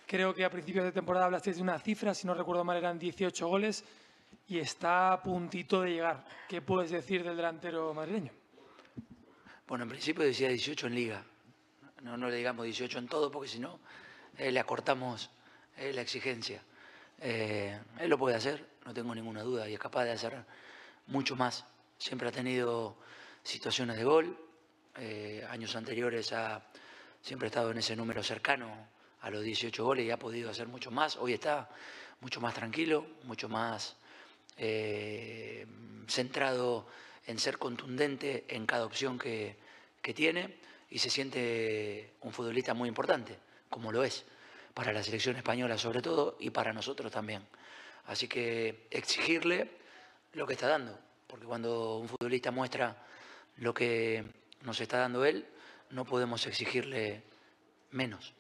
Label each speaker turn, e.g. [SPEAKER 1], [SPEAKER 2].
[SPEAKER 1] Creo que a principios de temporada hablasteis de una cifra, si no recuerdo mal eran 18 goles y está a puntito de llegar. ¿Qué puedes decir del delantero madrileño?
[SPEAKER 2] Bueno, en principio decía 18 en Liga. No le digamos 18 en todo porque si no le acortamos la exigencia. Él lo puede hacer, no tengo ninguna duda, y es capaz de hacer mucho más. Siempre ha tenido situaciones de gol. Años anteriores siempre ha estado en ese número cercano a los 18 goles y ha podido hacer mucho más. Hoy está mucho más tranquilo, mucho más centrado en ser contundente en cada opción que tiene y se siente un futbolista muy importante, como lo es, para la selección española sobre todo y para nosotros también. Así que exigirle lo que está dando, porque cuando un futbolista muestra lo que nos está dando él, no podemos exigirle menos.